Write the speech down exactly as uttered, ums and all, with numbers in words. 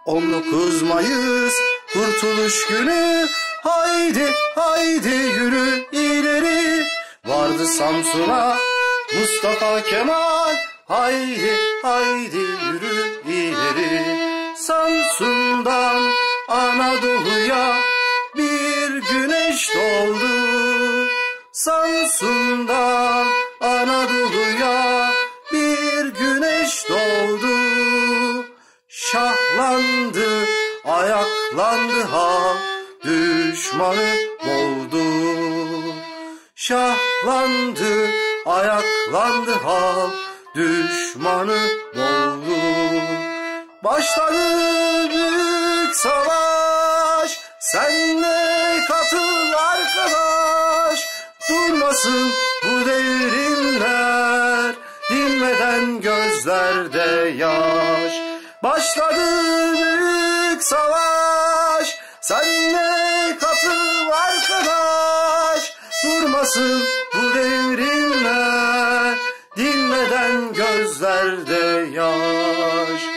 on dokuz Mayıs Kurtuluş Günü, haydi haydi yürü ileri. Vardı Samsun'a Mustafa Kemal, haydi haydi yürü ileri. Samsun'dan Anadolu'ya bir güneş doğdu. Samsun'dan Anadolu'ya bir güneş doğdu. Şahlandı, ayaklandı halk, düşmanı boğdu. Şahlandı, ayaklandı halk, düşmanı boğdu. Başladı büyük savaş, sen de katıl arkadaş. Durmasın bu devrimler, dinmeden gözlerde yaş. Başladı büyük savaş, sen de katıl arkadaş. Durmasın bu devrimler, dinmeden gözlerde yaş.